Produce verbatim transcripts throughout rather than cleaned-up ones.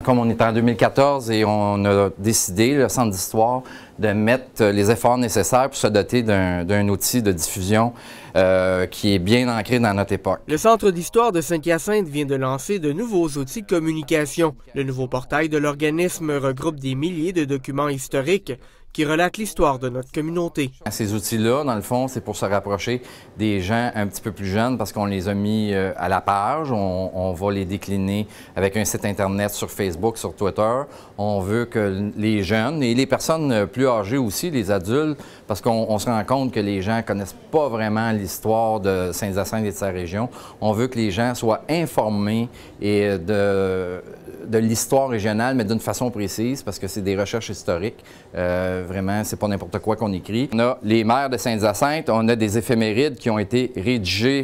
comme on est en deux mille quatorze et on a décidé, le Centre d'histoire, de mettre les efforts nécessaires pour se doter d'un d'un outil de diffusion euh, qui est bien ancré dans notre époque. Le Centre d'histoire de Saint-Hyacinthe vient de lancer de nouveaux outils de communication. Le nouveau portail de l'organisme regroupe des milliers de documents historiques qui relatent l'histoire de notre communauté. Ces outils-là, dans le fond, c'est pour se rapprocher des gens un petit peu plus jeunes parce qu'on les a mis à la page. On, on va les décliner avec un site Internet sur Facebook, sur Twitter. On veut que les jeunes et les personnes plus âgées aussi, les adultes, parce qu'on se rend compte que les gens ne connaissent pas vraiment l'histoire de Saint-Hyacinthe et de sa région. On veut que les gens soient informés et de, de l'histoire régionale, mais d'une façon précise, parce que c'est des recherches historiques. Euh, Vraiment, c'est pas n'importe quoi qu'on écrit. On a les maires de Saint-Hyacinthe, on a des éphémérides qui ont été rédigées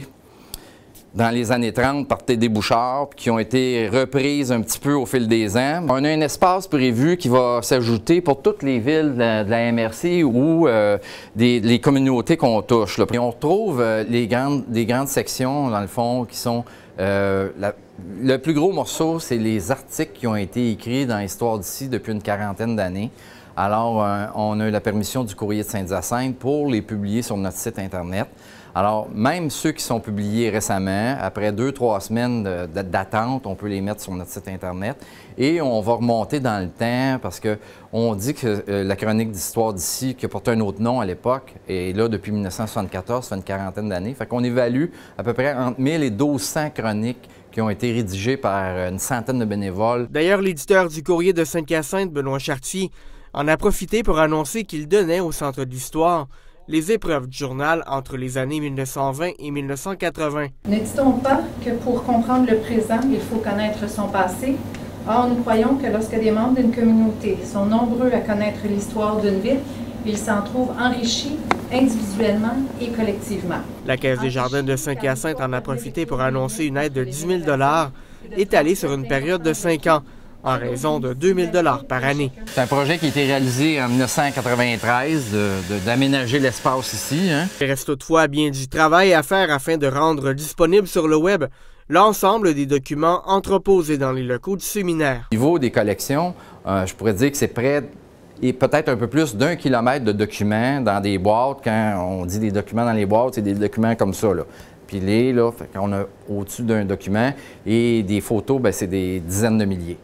dans les années trente par T D Bouchard, qui ont été reprises un petit peu au fil des ans. On a un espace prévu qui va s'ajouter pour toutes les villes de la, de la M R C ou euh, des, les communautés qu'on touche. Là. Et on retrouve euh, les grandes, des grandes sections, dans le fond, qui sont... Euh, la, le plus gros morceau, c'est les articles qui ont été écrits dans l'histoire d'ici depuis une quarantaine d'années. Alors, euh, on a eu la permission du Courrier de Saint-Hyacinthe pour les publier sur notre site Internet. Alors, même ceux qui sont publiés récemment, après deux, trois semaines d'attente, on peut les mettre sur notre site Internet. Et on va remonter dans le temps parce qu'on dit que euh, la chronique d'histoire d'ici, qui a porté un autre nom à l'époque, est là depuis mille neuf cent soixante-quatorze, ça fait une quarantaine d'années. Fait qu'on évalue à peu près entre mille et douze cents chroniques qui ont été rédigées par une centaine de bénévoles. D'ailleurs, l'éditeur du Courrier de Saint-Hyacinthe, Benoît Chartier, en a profité pour annoncer qu'il donnait au Centre d'histoire les épreuves du journal entre les années mille neuf cent vingt et mille neuf cent quatre-vingt. Ne dit-on pas que pour comprendre le présent, il faut connaître son passé? Or, nous croyons que lorsque des membres d'une communauté sont nombreux à connaître l'histoire d'une ville, ils s'en trouvent enrichis individuellement et collectivement. La Caisse des Jardins de Saint-Hyacinthe en a profité pour annoncer une aide de dix mille dollars étalée sur une période de cinq ans. En raison de deux mille dollars par année. C'est un projet qui a été réalisé en mille neuf cent quatre-vingt-treize, d'aménager l'espace ici. Hein. Il reste toutefois bien du travail à faire afin de rendre disponible sur le web l'ensemble des documents entreposés dans les locaux du séminaire. Au niveau des collections, euh, je pourrais dire que c'est près et peut-être un peu plus d'un kilomètre de documents dans des boîtes. Quand on dit des documents dans les boîtes, c'est des documents comme ça, là. Pilés, là, fait qu'on a au-dessus d'un document. Et des photos, ben, c'est des dizaines de milliers.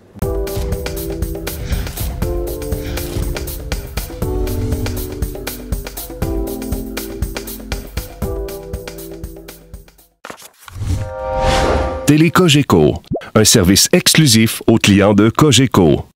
Télé Cogeco, un service exclusif aux clients de Cogeco.